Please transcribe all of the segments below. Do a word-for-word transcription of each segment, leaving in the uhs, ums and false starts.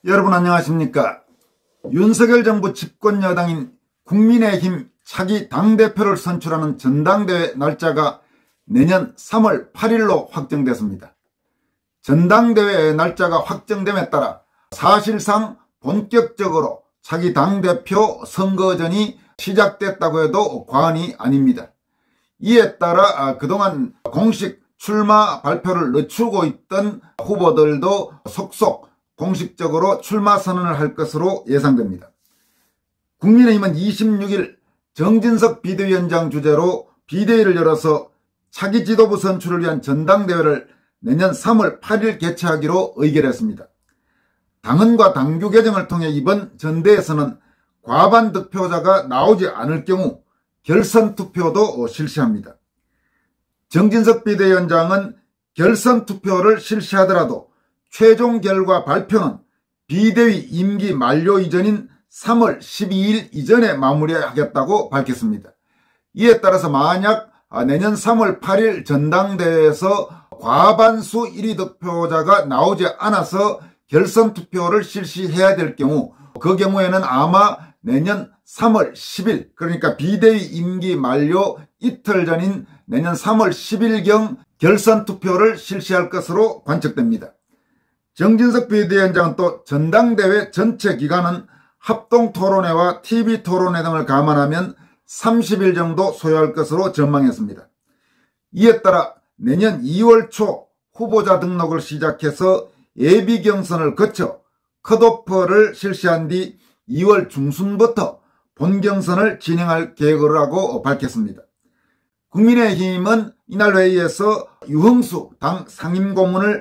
여러분 안녕하십니까? 윤석열 정부 집권 여당인 국민의힘 차기 당대표를 선출하는 전당대회 날짜가 내년 삼월 팔일로 확정됐습니다. 전당대회 날짜가 확정됨에 따라 사실상 본격적으로 차기 당대표 선거전이 시작됐다고 해도 과언이 아닙니다. 이에 따라 그동안 공식 출마 발표를 늦추고 있던 후보들도 속속 공식적으로 출마 선언을 할 것으로 예상됩니다. 국민의힘은 이십육일 정진석 비대위원장 주재로 비대위를 열어서 차기 지도부 선출을 위한 전당대회를 내년 삼월 팔일 개최하기로 의결했습니다. 당헌과 당규 개정을 통해 이번 전대에서는 과반 득표자가 나오지 않을 경우 결선 투표도 실시합니다. 정진석 비대위원장은 결선 투표를 실시하더라도 최종 결과 발표는 비대위 임기 만료 이전인 삼월 십이일 이전에 마무리하겠다고 밝혔습니다. 이에 따라서 만약 내년 삼월 팔일 전당대회에서 과반수 일 위 득표자가 나오지 않아서 결선 투표를 실시해야 될 경우 그 경우에는 아마 내년 삼월 십일 그러니까 비대위 임기 만료 이틀 전인 내년 삼월 십일경 결선 투표를 실시할 것으로 관측됩니다. 정진석 비대위원장은 또 전당대회 전체 기간은 합동토론회와 티비토론회 등을 감안하면 삼십일 정도 소요할 것으로 전망했습니다. 이에 따라 내년 이월 초 후보자 등록을 시작해서 예비 경선을 거쳐 컷오프를 실시한 뒤 이월 중순부터 본경선을 진행할 계획이라고 밝혔습니다. 국민의힘은 이날 회의에서 유흥수 당 상임고문을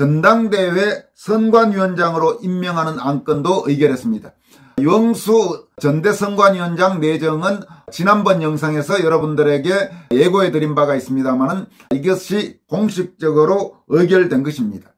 전당대회 선관위원장으로 임명하는 안건도 의결했습니다. 유흥수 전대선관위원장 내정은 지난번 영상에서 여러분들에게 예고해드린 바가 있습니다만 이것이 공식적으로 의결된 것입니다.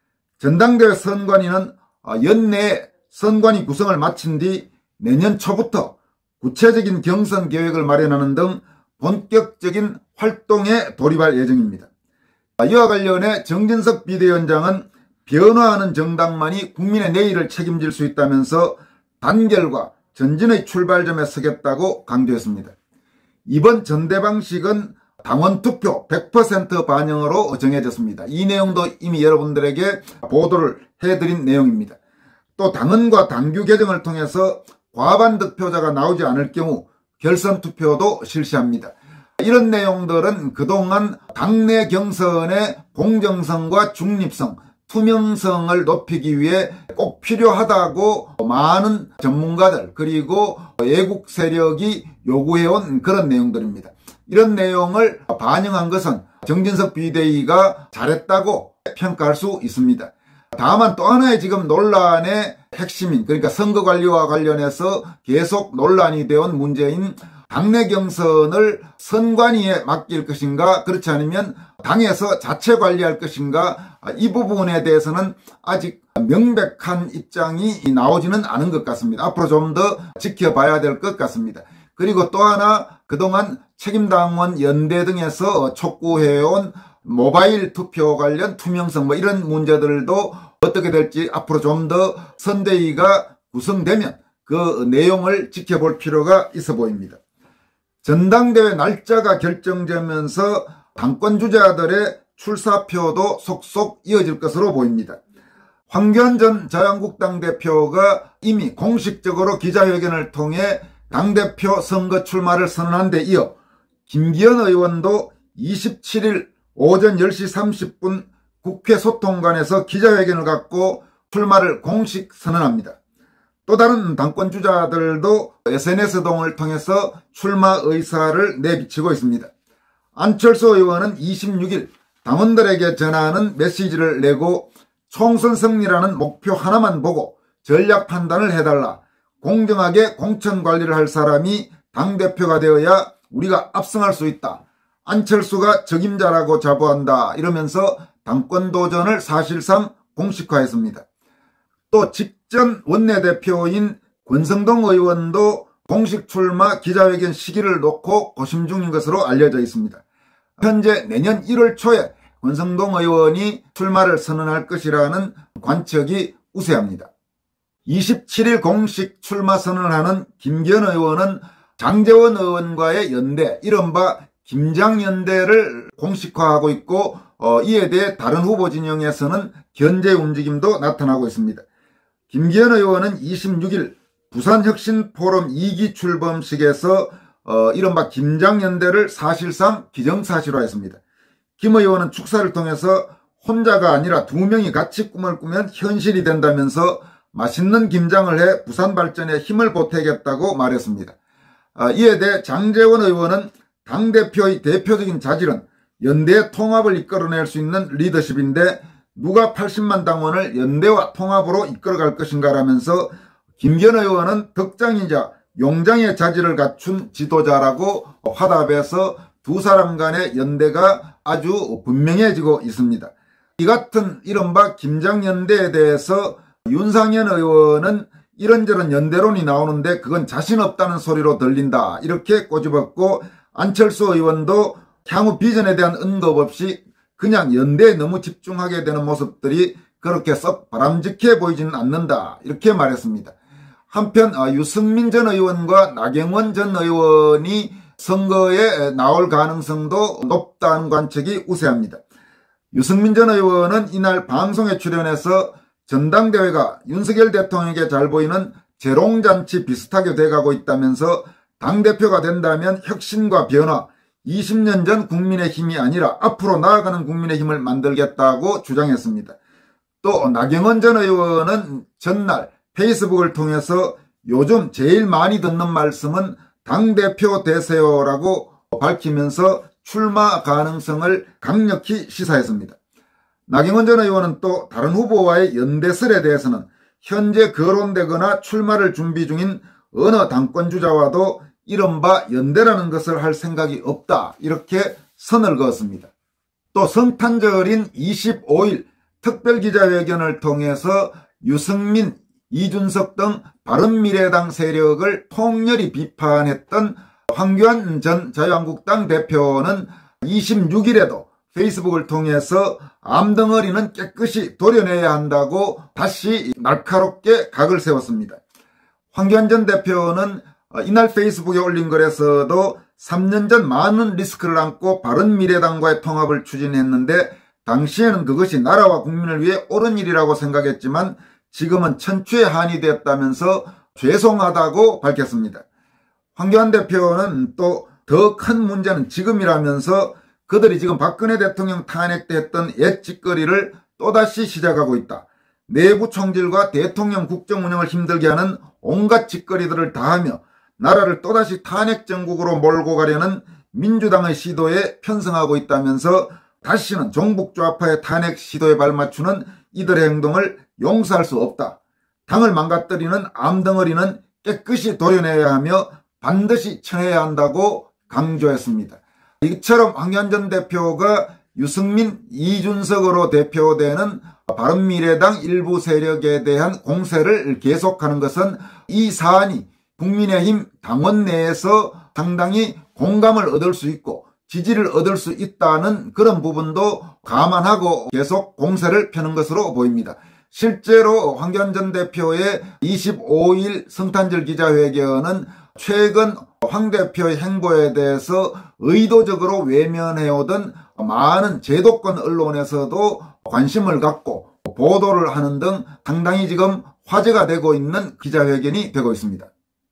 전당대회 선관위는 연내에 선관위 구성을 마친 뒤 내년 초부터 구체적인 경선 계획을 마련하는 등 본격적인 활동에 돌입할 예정입니다. 이와 관련해 정진석 비대위원장은 변화하는 정당만이 국민의 내일을 책임질 수 있다면서 단결과 전진의 출발점에 서겠다고 강조했습니다. 이번 전대 방식은 당원 투표 백 퍼센트 반영으로 정해졌습니다. 이 내용도 이미 여러분들에게 보도를 해드린 내용입니다. 또 당헌과 당규 개정을 통해서 과반 득표자가 나오지 않을 경우 결선 투표도 실시합니다. 이런 내용들은 그동안 당내 경선의 공정성과 중립성, 투명성을 높이기 위해 꼭 필요하다고 많은 전문가들 그리고 외국 세력이 요구해온 그런 내용들입니다. 이런 내용을 반영한 것은 정진석 비대위가 잘했다고 평가할 수 있습니다. 다만 또 하나의 지금 논란의 핵심인 그러니까 선거관리와 관련해서 계속 논란이 되어온 문제인 당내 경선을 선관위에 맡길 것인가 그렇지 않으면 당에서 자체 관리할 것인가 이 부분에 대해서는 아직 명백한 입장이 나오지는 않은 것 같습니다. 앞으로 좀 더 지켜봐야 될 것 같습니다. 그리고 또 하나 그동안 책임당원 연대 등에서 촉구해온 모바일 투표 관련 투명성 뭐 이런 문제들도 어떻게 될지 앞으로 좀 더 선대위가 구성되면 그 내용을 지켜볼 필요가 있어 보입니다. 전당대회 날짜가 결정되면서 당권 주자들의 출사표도 속속 이어질 것으로 보입니다. 황교안 전 자유한국당 대표가 이미 공식적으로 기자회견을 통해 당대표 선거 출마를 선언한 데 이어 김기현 의원도 이십칠일 오전 열시 삼십분 국회 소통관에서 기자회견을 갖고 출마를 공식 선언합니다. 또 다른 당권 주자들도 에스엔에스 등을 통해서 출마 의사를 내비치고 있습니다. 안철수 의원은 이십육일 당원들에게 전하는 메시지를 내고 총선 승리라는 목표 하나만 보고 전략 판단을 해달라. 공정하게 공천 관리를 할 사람이 당대표가 되어야 우리가 압승할 수 있다. 안철수가 적임자라고 자부한다. 이러면서 당권 도전을 사실상 공식화했습니다. 또 직전 원내대표인 권성동 의원도 공식 출마 기자회견 시기를 놓고 고심 중인 것으로 알려져 있습니다. 현재 내년 일월 초에 권성동 의원이 출마를 선언할 것이라는 관측이 우세합니다. 이십칠 일 공식 출마 선언을 하는 김기현 의원은 장제원 의원과의 연대, 이른바 김장연대를 공식화하고 있고 어, 이에 대해 다른 후보 진영에서는 견제 움직임도 나타나고 있습니다. 김기현 의원은 이십육 일 부산혁신포럼 이 기 출범식에서 어, 이른바 김장연대를 사실상 기정사실화했습니다. 김 의원은 축사를 통해서 혼자가 아니라 두 명이 같이 꿈을 꾸면 현실이 된다면서 맛있는 김장을 해 부산 발전에 힘을 보태겠다고 말했습니다. 아, 이에 대해 장제원 의원은 당대표의 대표적인 자질은 연대의 통합을 이끌어낼 수 있는 리더십인데 누가 팔십만 당원을 연대와 통합으로 이끌어갈 것인가라면서 김기현 의원은 덕장이자 용장의 자질을 갖춘 지도자라고 화답해서 두 사람 간의 연대가 아주 분명해지고 있습니다. 이 같은 이른바 김장연대에 대해서 윤상현 의원은 이런저런 연대론이 나오는데 그건 자신 없다는 소리로 들린다, 이렇게 꼬집었고, 안철수 의원도 향후 비전에 대한 언급 없이 그냥 연대에 너무 집중하게 되는 모습들이 그렇게 썩 바람직해 보이지는 않는다, 이렇게 말했습니다. 한편 유승민 전 의원과 나경원 전 의원이 선거에 나올 가능성도 높다는 관측이 우세합니다. 유승민 전 의원은 이날 방송에 출연해서 전당대회가 윤석열 대통령에게 잘 보이는 재롱잔치 비슷하게 돼가고 있다면서 당대표가 된다면 혁신과 변화, 이십 년 전 국민의힘이 아니라 앞으로 나아가는 국민의힘을 만들겠다고 주장했습니다. 또 나경원 전 의원은 전날 페이스북을 통해서 요즘 제일 많이 듣는 말씀은 당대표 되세요라고 밝히면서 출마 가능성을 강력히 시사했습니다. 나경원 전 의원은 또 다른 후보와의 연대설에 대해서는 현재 거론되거나 출마를 준비 중인 어느 당권주자와도 이른바 연대라는 것을 할 생각이 없다, 이렇게 선을 그었습니다. 또 성탄절인 이십오 일 특별기자회견을 통해서 유승민, 이준석 등 바른미래당 세력을 통렬히 비판했던 황교안 전 자유한국당 대표는 이십육 일에도 페이스북을 통해서 암덩어리는 깨끗이 도려내야 한다고 다시 날카롭게 각을 세웠습니다. 황교안 전 대표는 이날 페이스북에 올린 글에서도 삼 년 전 많은 리스크를 안고 바른미래당과의 통합을 추진했는데 당시에는 그것이 나라와 국민을 위해 옳은 일이라고 생각했지만 지금은 천추의 한이 되었다면서 죄송하다고 밝혔습니다. 황교안 대표는 또 더 큰 문제는 지금이라면서 그들이 지금 박근혜 대통령 탄핵 때 했던 옛 짓거리를 또다시 시작하고 있다. 내부 총질과 대통령 국정 운영을 힘들게 하는 온갖 짓거리들을 다하며 나라를 또다시 탄핵 정국으로 몰고 가려는 민주당의 시도에 편성하고 있다면서 다시는 종북 좌파의 탄핵 시도에 발맞추는 이들의 행동을 용서할 수 없다. 당을 망가뜨리는 암덩어리는 깨끗이 도려내야 하며 반드시 쳐내야 한다고 강조했습니다. 이처럼 황교안 전 대표가 유승민, 이준석으로 대표되는 바른미래당 일부 세력에 대한 공세를 계속하는 것은 이 사안이 국민의힘 당원 내에서 상당히 공감을 얻을 수 있고 지지를 얻을 수 있다는 그런 부분도 감안하고 계속 공세를 펴는 것으로 보입니다. 실제로 황교안 전 대표의 이십오 일 성탄절 기자회견은 최근 황 대표의 행보에 대해서 의도적으로 외면해오던 많은 제도권 언론에서도 관심을 갖고 보도를 하는 등 상당히 지금 화제가 되고 있는 기자회견이 되고 있습니다.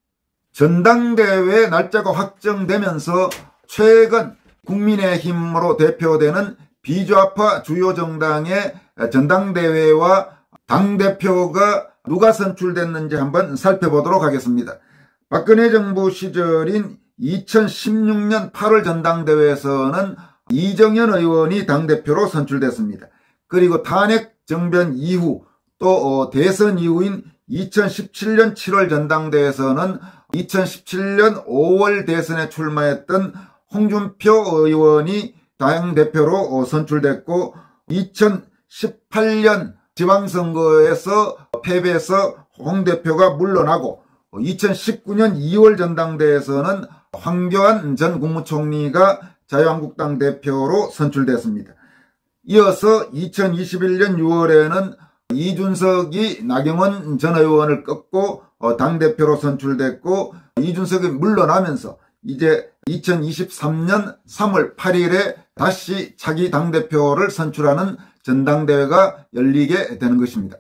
전당대회 날짜가 확정되면서 최근 국민의힘으로 대표되는 비좌파 주요 정당의 전당대회와 당대표가 누가 선출됐는지 한번 살펴보도록 하겠습니다. 박근혜 정부 시절인 이천십육 년 팔월 전당대회에서는 이정현 의원이 당대표로 선출됐습니다. 그리고 탄핵 정변 이후 또 대선 이후인 이천십칠 년 칠월 전당대회에서는 이천십칠 년 오월 대선에 출마했던 홍준표 의원이 당대표로 선출됐고 이천십팔 년 지방선거에서 패배해서 홍 대표가 물러나고 이천십구 년 이월 전당대회에서는 황교안 전 국무총리가 자유한국당 대표로 선출됐습니다. 이어서 이천이십일 년 유월에는 이준석이 나경원 전 의원을 꺾고 당대표로 선출됐고, 이준석이 물러나면서 이제 이천이십삼 년 삼월 팔일에 다시 차기 당대표를 선출하는 전당대회가 열리게 되는 것입니다.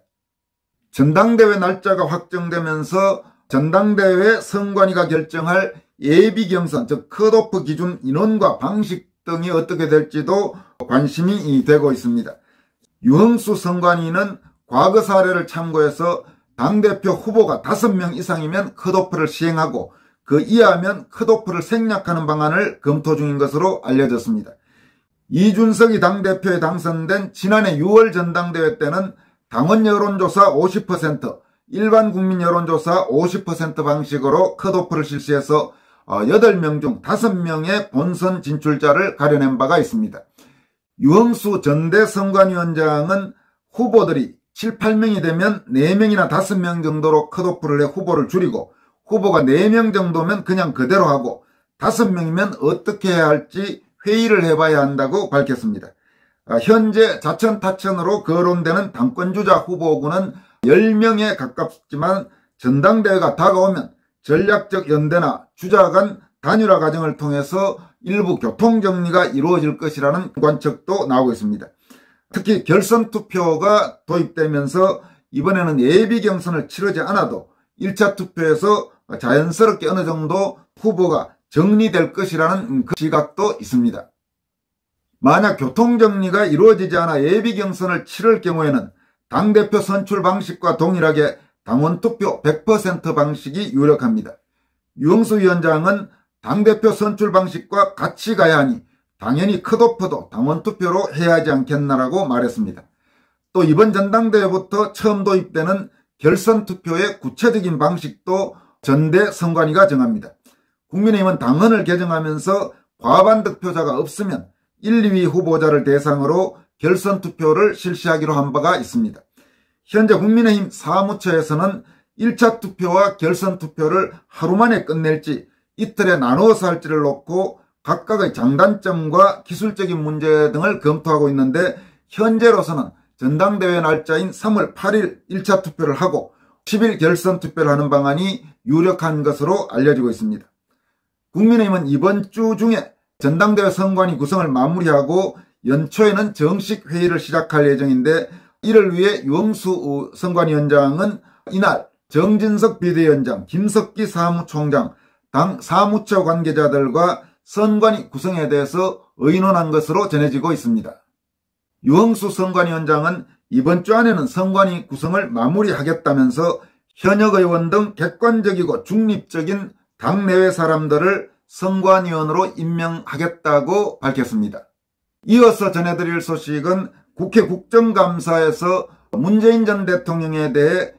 전당대회 날짜가 확정되면서 전당대회 선관위가 결정할 예비경선, 즉 컷오프 기준 인원과 방식 등이 어떻게 될지도 관심이 되고 있습니다. 유흥수 선관위는 과거 사례를 참고해서 당대표 후보가 다섯 명 이상이면 컷오프를 시행하고 그 이하면 컷오프를 생략하는 방안을 검토 중인 것으로 알려졌습니다. 이준석이 당대표에 당선된 지난해 유월 전당대회 때는 당원 여론조사 오십 퍼센트, 일반 국민 여론조사 오십 퍼센트 방식으로 컷오프를 실시해서 여덟 명 중 다섯 명의 본선 진출자를 가려낸 바가 있습니다. 유흥수 전대 선관위원장은 후보들이 칠, 팔 명이 되면 네 명이나 다섯 명 정도로 컷오프를 해 후보를 줄이고, 후보가 네 명 정도면 그냥 그대로 하고 다섯 명이면 어떻게 해야 할지 회의를 해봐야 한다고 밝혔습니다. 현재 자천타천으로 거론되는 당권주자 후보군은 열 명에 가깝지만 전당대회가 다가오면 전략적 연대나 주자 간 단일화 과정을 통해서 일부 교통정리가 이루어질 것이라는 관측도 나오고 있습니다. 특히 결선 투표가 도입되면서 이번에는 예비 경선을 치르지 않아도 일 차 투표에서 자연스럽게 어느 정도 후보가 정리될 것이라는 그 시각도 있습니다. 만약 교통정리가 이루어지지 않아 예비 경선을 치를 경우에는 당대표 선출 방식과 동일하게 당원투표 백 퍼센트 방식이 유력합니다. 유흥수 위원장은 당대표 선출 방식과 같이 가야 하니 당연히 컷오프도 당원투표로 해야 하지 않겠나라고 말했습니다. 또 이번 전당대회부터 처음 도입되는 결선투표의 구체적인 방식도 전대 선관위가 정합니다. 국민의힘은 당헌을 개정하면서 과반 득표자가 없으면 일, 이 위 후보자를 대상으로 결선투표를 실시하기로 한 바가 있습니다. 현재 국민의힘 사무처에서는 일 차 투표와 결선투표를 하루 만에 끝낼지 이틀에 나누어서 할지를 놓고 각각의 장단점과 기술적인 문제 등을 검토하고 있는데, 현재로서는 전당대회 날짜인 삼월 팔일 일 차 투표를 하고 십 일 결선투표를 하는 방안이 유력한 것으로 알려지고 있습니다. 국민의힘은 이번 주 중에 전당대회 선관위 구성을 마무리하고 연초에는 정식 회의를 시작할 예정인데, 이를 위해 유흥수 선관위원장은 이날 정진석 비대위원장, 김석기 사무총장, 당 사무처 관계자들과 선관위 구성에 대해서 의논한 것으로 전해지고 있습니다. 유흥수 선관위원장은 이번 주 안에는 선관위 구성을 마무리하겠다면서 현역 의원 등 객관적이고 중립적인 당내외 사람들을 선관위원으로 임명하겠다고 밝혔습니다. 이어서 전해드릴 소식은 국회 국정감사에서 문재인 전 대통령에 대해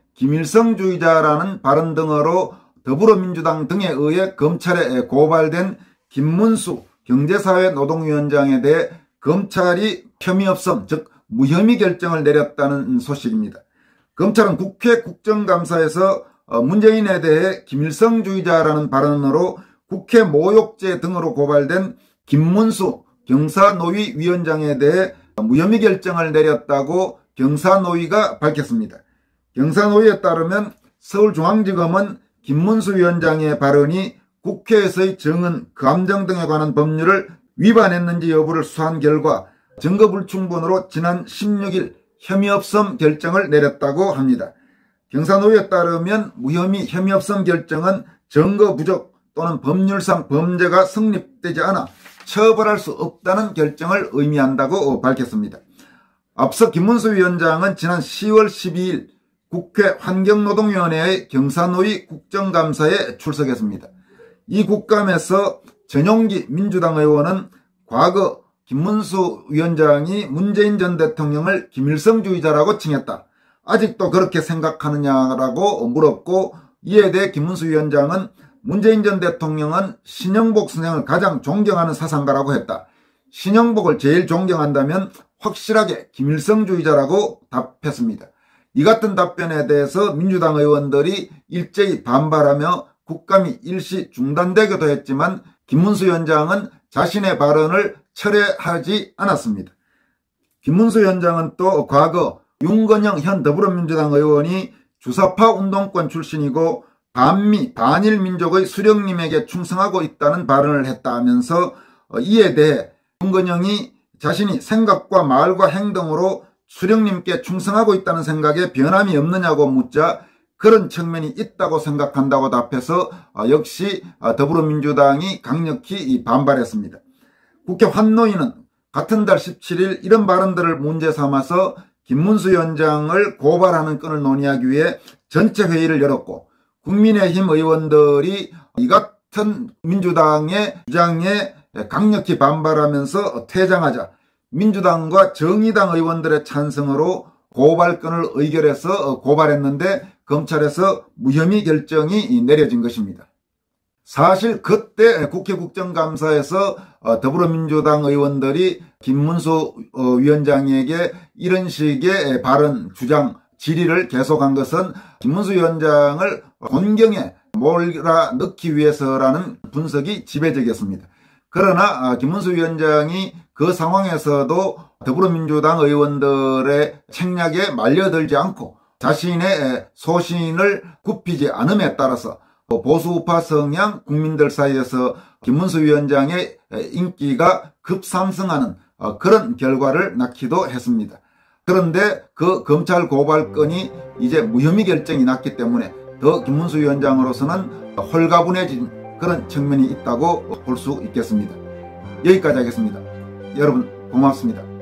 김일성주의자라는 발언 등으로 더불어민주당 등에 의해 검찰에 고발된 김문수 경제사회노동위원장에 대해 검찰이 혐의 없음, 즉 무혐의 결정을 내렸다는 소식입니다. 검찰은 국회 국정감사에서 문재인에 대해 김일성주의자라는 발언으로 국회 모욕죄 등으로 고발된 김문수 경사노위 위원장에 대해 무혐의 결정을 내렸다고 경사노위가 밝혔습니다. 경사노위에 따르면 서울중앙지검은 김문수 위원장의 발언이 국회에서의 정은, 감정 등에 관한 법률을 위반했는지 여부를 수사한 결과 증거 불충분으로 지난 십육 일 혐의 없음 결정을 내렸다고 합니다. 경사노위에 따르면 무혐의 혐의 없음 결정은 증거 부족 또는 법률상 범죄가 성립되지 않아 처벌할 수 없다는 결정을 의미한다고 밝혔습니다. 앞서 김문수 위원장은 지난 시월 십이일 국회 환경노동위원회의 경사노위 국정감사에 출석했습니다. 이 국감에서 전용기 민주당 의원은 과거 김문수 위원장이 문재인 전 대통령을 김일성주의자라고 칭했다. 아직도 그렇게 생각하느냐라고 물었고, 이에 대해 김문수 위원장은 문재인 전 대통령은 신영복 선생을 가장 존경하는 사상가라고 했다. 신영복을 제일 존경한다면 확실하게 김일성주의자라고 답했습니다. 이 같은 답변에 대해서 민주당 의원들이 일제히 반발하며 국감이 일시 중단되기도 했지만 김문수 위원장은 자신의 발언을 철회하지 않았습니다. 김문수 위원장은 또 과거 윤건영 현 더불어민주당 의원이 주사파 운동권 출신이고 반미 반일민족의 수령님에게 충성하고 있다는 발언을 했다 하면서 이에 대해 윤건영이 자신이 생각과 말과 행동으로 수령님께 충성하고 있다는 생각에 변함이 없느냐고 묻자 그런 측면이 있다고 생각한다고 답해서 역시 더불어민주당이 강력히 반발했습니다. 국회 환노위는 같은 달 십칠일 이런 발언들을 문제 삼아서 김문수 위원장을 고발하는 건을 논의하기 위해 전체 회의를 열었고 국민의힘 의원들이 이 같은 민주당의 주장에 강력히 반발하면서 퇴장하자 민주당과 정의당 의원들의 찬성으로 고발건을 의결해서 고발했는데 검찰에서 무혐의 결정이 내려진 것입니다. 사실 그때 국회 국정감사에서 더불어민주당 의원들이 김문수 위원장에게 이런 식의 발언, 주장, 질의를 계속한 것은 김문수 위원장을 곤경에 몰아넣기 위해서라는 분석이 지배적이었습니다. 그러나 김문수 위원장이 그 상황에서도 더불어민주당 의원들의 책략에 말려들지 않고 자신의 소신을 굽히지 않음에 따라서 보수우파 성향 국민들 사이에서 김문수 위원장의 인기가 급상승하는 그런 결과를 낳기도 했습니다. 그런데 그 검찰 고발건이 이제 무혐의 결정이 났기 때문에 더 김문수 위원장으로서는 홀가분해진 그런 측면이 있다고 볼 수 있겠습니다. 여기까지 하겠습니다. 여러분 고맙습니다.